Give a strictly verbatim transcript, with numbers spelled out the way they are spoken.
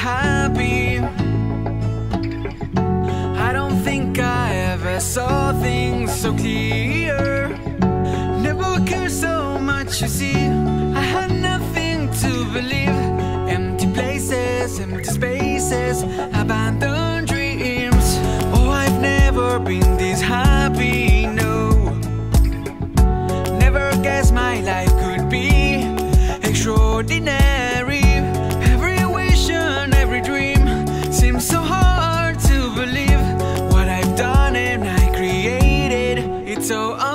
happy. I don't think I ever saw things so clear. Never cared so much, you see. I had nothing to believe. Empty places, empty spaces, abandoned dreams. Oh, I've never been this happy, no. Never guessed my life could be extraordinary. Every wish and every dream seems so hard to believe. What I've done and I created, it's so